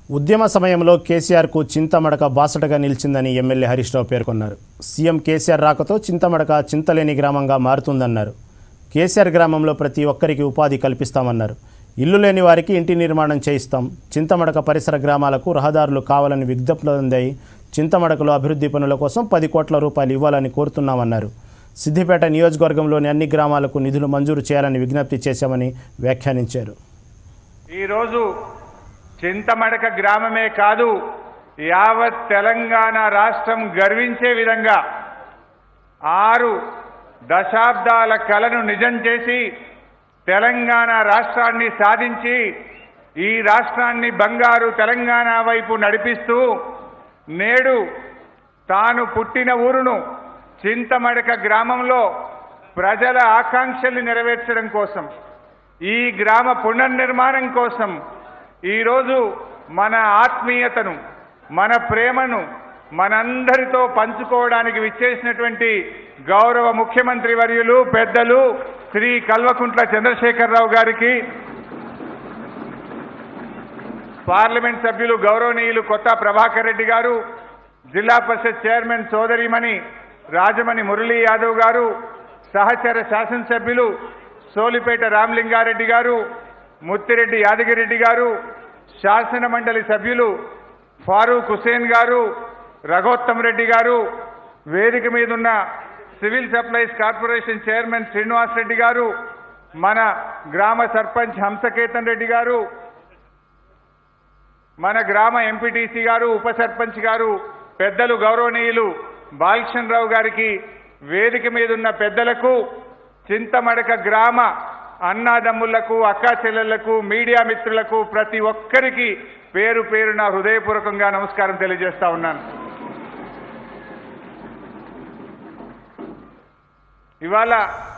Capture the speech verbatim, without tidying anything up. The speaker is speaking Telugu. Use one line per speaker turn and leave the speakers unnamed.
ఉద్యమ సమయంలో కేసీఆర్కు చింతమడక బాసటగా నిలిచిందని ఎమ్మెల్యే హరీష్ రావు పేర్కొన్నారు. సీఎం కేసీఆర్ రాకతో చింతమడక చింతలేని గ్రామంగా మారుతుందన్నారు. కేసీఆర్ గ్రామంలో ప్రతి ఒక్కరికి ఉపాధి కల్పిస్తామన్నారు. ఇల్లు లేని వారికి ఇంటి నిర్మాణం చేయిస్తాం. చింతమడక పరిసర గ్రామాలకు రహదారులు కావాలని విజ్ఞప్తులు అందాయి. చింతమడకలో అభివృద్ధి పనుల కోసం పది కోట్ల రూపాయలు ఇవ్వాలని కోరుతున్నామన్నారు. సిద్దిపేట నియోజకవర్గంలోని అన్ని గ్రామాలకు నిధులు మంజూరు చేయాలని విజ్ఞప్తి చేశామని వ్యాఖ్యానించారు.
ఈరోజు చింతమడక గ్రామమే కాదు, యావత్ తెలంగాణ రాష్ట్రం గర్వించే విధంగా ఆరు దశాబ్దాల కలను నిజం చేసి తెలంగాణ రాష్ట్రాన్ని సాధించి ఈ రాష్ట్రాన్ని బంగారు తెలంగాణ వైపు నడిపిస్తూ నేడు తాను పుట్టిన ఊరును చింతమడక గ్రామంలో ప్రజల ఆకాంక్షలు నెరవేర్చడం కోసం, ఈ గ్రామ పునర్నిర్మాణం కోసం ఈరోజు మన ఆత్మీయతను, మన ప్రేమను మనందరితో పంచుకోవడానికి విచ్చేసినటువంటి గౌరవ ముఖ్యమంత్రి వర్యులు పెద్దలు శ్రీ కల్వకుంట్ల చంద్రశేఖరరావు గారికి, పార్లమెంట్ సభ్యులు గౌరవనీయులు కొత్త ప్రభాకర్ రెడ్డి గారు, జిల్లా పరిషత్ చైర్మన్ సోదరిమణి రాజమణి మురళీ యాదవ్ గారు, సహచర శాసనసభ్యులు సోలిపేట రామలింగారెడ్డి గారు, ముత్తిరెడ్డి యాదగిరెడ్డి గారు, శాసన మండలి సభ్యులు ఫారూక్ హుసేన్ గారు, రఘోత్తమ్ రెడ్డి గారు, వేదిక మీదున్న civil supplies corporation chairman Srinivas Reddy garu, మన గ్రామ సర్పంచ్ హంసకేతన్ రెడ్డి గారు, మన గ్రామ ఎంపీటీసీ గారు, ఉప సర్పంచ్ గారు, పెద్దలు గౌరవనీయులు బాలకృష్ణ రావు గారికి, వేదిక మీదున్న పెద్దలకు, చింతమడక గ్రామ అన్నాదమ్ములకు, అక్కా చెల్లెళ్లకు, మీడియా మిత్రులకు ప్రతి ఒక్కరికి పేరు పేరున హృదయపూర్వకంగా నమస్కారం తెలియజేస్తా ఉన్నాను. ఇవాళ